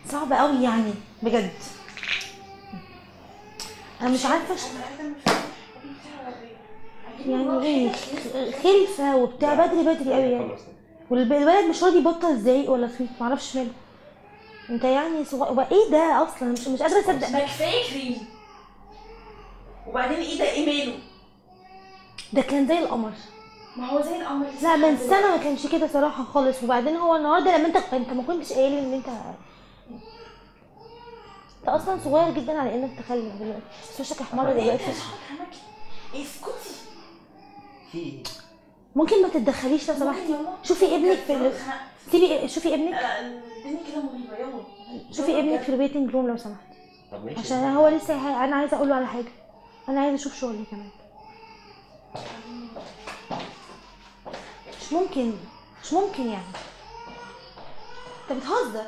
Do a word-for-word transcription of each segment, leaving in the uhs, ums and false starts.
صعب قوي يعني بجد. انا مش عارفه ش... يعني ايه خلفه وبتاع بدري بدري قوي يعني. والولد مش راضي يبطل زعيق ولا صوت، معرفش ماله. انت يعني صغير ايه ده اصلا؟ مش مش قادره اصدق. ما كفايه كريم. وبعدين ايه ده؟ ايه ماله؟ ده كان زي القمر. ما هو زي القمر. لا من سنه ما كانش كده صراحه خالص. وبعدين هو النهارده لما انت انت ما كنتش قايل ان انت انت اصلا صغير جدا على انك تخلف دلوقتي. بس وشك احمر دلوقتي. ايه اسكتي. في ممكن ما تتدخليش لو سمحتي. شوفي ابنك في ال... سيبي شوفي ابنك. لا الدنيا كده مريبه. يلا شوفي ابنك في الويتنج روم لو سمحتي. طب ماشي. عشان هو لسه ه... انا عايزه اقول له على حاجه. انا عايزه اشوف شغلي كمان. مش ممكن مش ممكن يعني. انت بتهزر.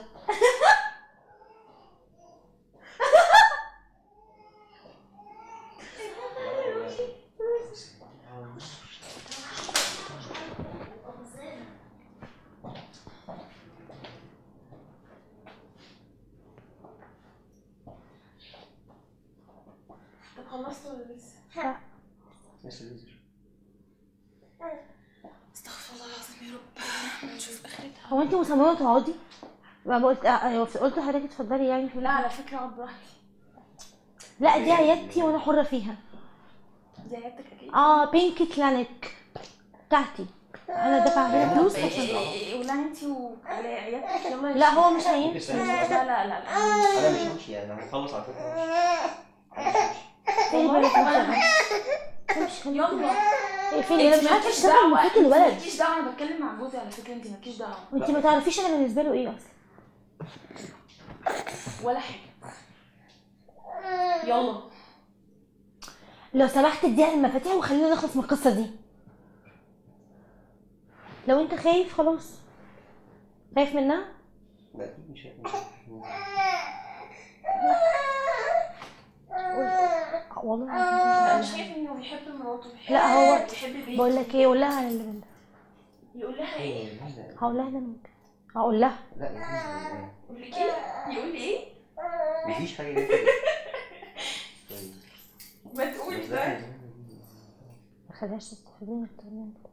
خلصت ولا لسه؟ لا لسه لسه. استغفر الله العظيم يا رب. نشوف اخرتها. هو انت مصممه تقعدي؟ ما قلت قلت لحضرتك اتفضلي يعني. لا على فكره اقعد براحتي. لا دي عيادتي وانا حره فيها. دي عيادتك اكيد. اه بينك كلينيك بتاعتي. انا دافعه عليها فلوس عشان ولا انت وعيادتك. يلا لا هو مش هيمشي. لا لا لا لا انا مش همشي يعني. انا هخلص على فكره. فين بالك مش يلا فين؟ انا مش عارفه اشتغل محيط الولد. مالكيش دعوه. انا بتكلم مع جوزي على فكره. انت مالكيش دعوه. وانت ما تعرفيش انا بالنسبه له ايه اصلا ولا حاجه. يلا لو سمحت اديها المفاتيح وخلينا نخلص من القصه دي. لو انت خايف خلاص. خايف منها؟ لا اكيد مش هيك. والله انا شايف انه بيحب مراته. لا هو بيحب بيته. بقول لك ايه، قول لها على اللي بنت. يقول لها ايه؟ هقول لها ده ممكن. هقول لها. لا لا يقول لك ايه؟ يقول لي ايه؟ مفيش حاجه كده. ما تقولي بقى. ما خليهاش تستفيدني اكتر من كده.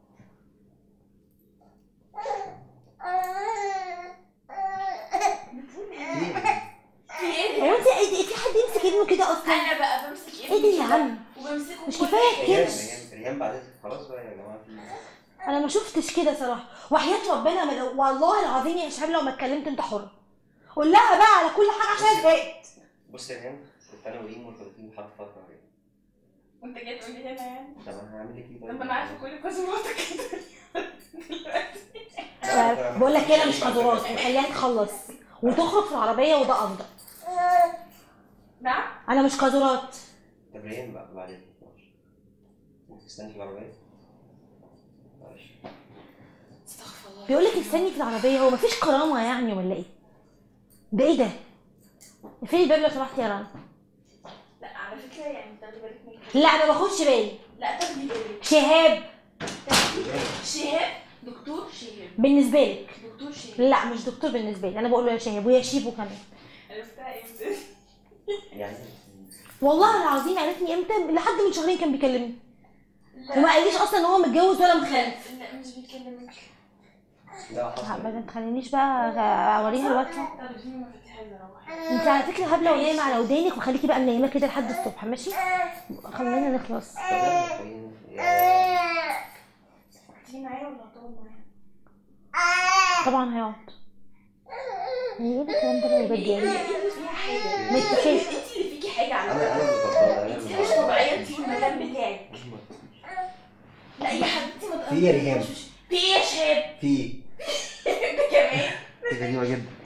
هو انت في حد يمسك ابنه كده اصلا؟ انا بقى بمسك ابني. ايه ده يا عم؟ وبمسكه. مش كفايه كده؟ ريان بعد خلاص بقى يا جماعه. في انا ما شفتش كده صراحه. وحياه ربنا ما لو... والله العظيم يا شباب لو ما اتكلمت انت حر. قول لها بقى على كل حاجه عشان زهقت. بص يا ريان، كنت انا وريم مرتبطين لحد فتره يعني. وانت جاي تقول لي هنا يعني؟ طب انا هعمل لك ايه؟ طب انا عارفه كل قسماتك بقول لك ايه، انا مش قدرات وخليها تخلص وتخرج في العربيه وده افضل. نعم؟ انا مش قدرات. طب ريان بقى بعدين ممكن تستني في العربيه؟ معلش. استغفر الله. بيقول لك استني في العربيه. هو مفيش كرامه يعني ولا ايه؟ ده ايه ده؟ فين الباب لو سمحتي يا رنا؟ لا على فكره يعني تاخدي بالك من. لا انا ما باخدش بالي. لا تاخدي بالك. شهاب. شهاب دكتور شهاب بالنسبه لك؟ دكتور شهاب. لا مش دكتور بالنسبه لي. انا بقول له يا شهاب ويا شيبو كمان. عرفتها امتى؟ يعني والله العظيم عرفني امتى؟ لحد من شهرين كان بيكلمني وما قاليش اصلا ان هو متجوز ولا مخلف. لا مش بيكلمك. لا حصل. ما تخلينيش بقى اوريها الواتساب. طب اديني مفاتيح الروح. انت على فكره هبله ونايمه على ودانك وخليكي بقى منيمه كده لحد الصبح ماشي؟ خلينا نخلص. تيجي معايا ولا هتقعد معايا؟ طبعا هيقعد. ايه الكلام ده اللي بدي انت اللي فيها حاجه. ما انت اللي فيكي حاجه على انا فكره. انا انت مش طبيعيه. انت في المكان بتاعك. لا يا حبيبتي ما تقوليش. في يا ريهام. في ايه يا شهاب؟ في انت كمان. غريبه جدا.